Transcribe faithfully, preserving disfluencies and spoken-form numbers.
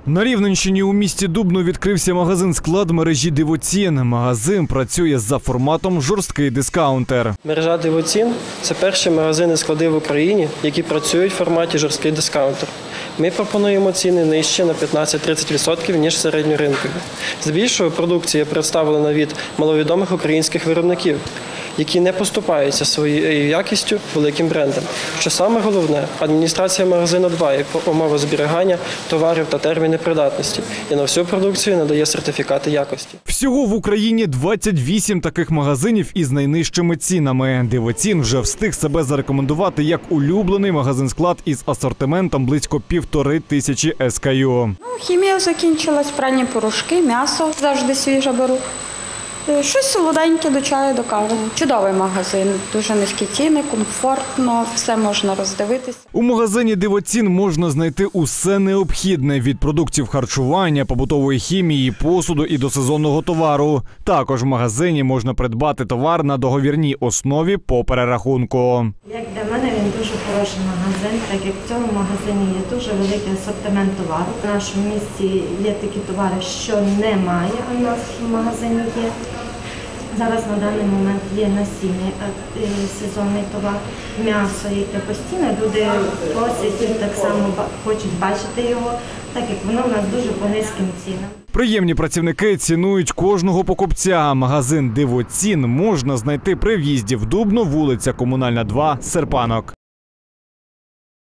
На Рівненщині у місті Дубно відкрився магазин-склад мережі «Дивоцін». Магазин працює за форматом «жорсткий дискаунтер». Мережа «Дивоцін» – це перші магазини-склади в Україні, які працюють в форматі «жорсткий дискаунтер». Ми пропонуємо ціни нижче на п'ятнадцять-тридцять відсотків, ніж середньоринкові. Здебільшого продукція представлена від маловідомих українських виробників, які не поступаються своєю якістю великим брендам. Що саме головне, адміністрація магазину дбає про умови зберігання товарів та терміни придатності і на всю продукцію надає сертифікати якості. Всього в Україні двадцять вісім таких магазинів із найнижчими цінами. «Дивоцін» вже встиг себе зарекомендувати як улюблений магазин-склад із асортиментом близько півтори тисячі ес кей ю. Ну, хімія закінчилась, пральні порошки, м'ясо завжди свіже беру. Щось солоденьке до чаю, до кави. Чудовий магазин, дуже низькі ціни, комфортно, все можна роздивитися. У магазині «Дивоцін» можна знайти усе необхідне – від продуктів харчування, побутової хімії, посуду і до сезонного товару. Також в магазині можна придбати товар на договірній основі по перерахунку. Як для мене він дуже хороший магазин, так як в цьому магазині є дуже великий асортимент товару. В нашому місті є такі товари, що немає, а в нас в магазині є. Зараз на даний момент є насіння, сезонний товар, м'ясо, яке постійно люди просять, так само хочуть бачити його, так як воно в нас дуже по низьким цінам. Приємні працівники цінують кожного покупця. Магазин «Дивоцін» можна знайти при в'їзді в Дубно, вулиця Комунальна, два, Серпанок.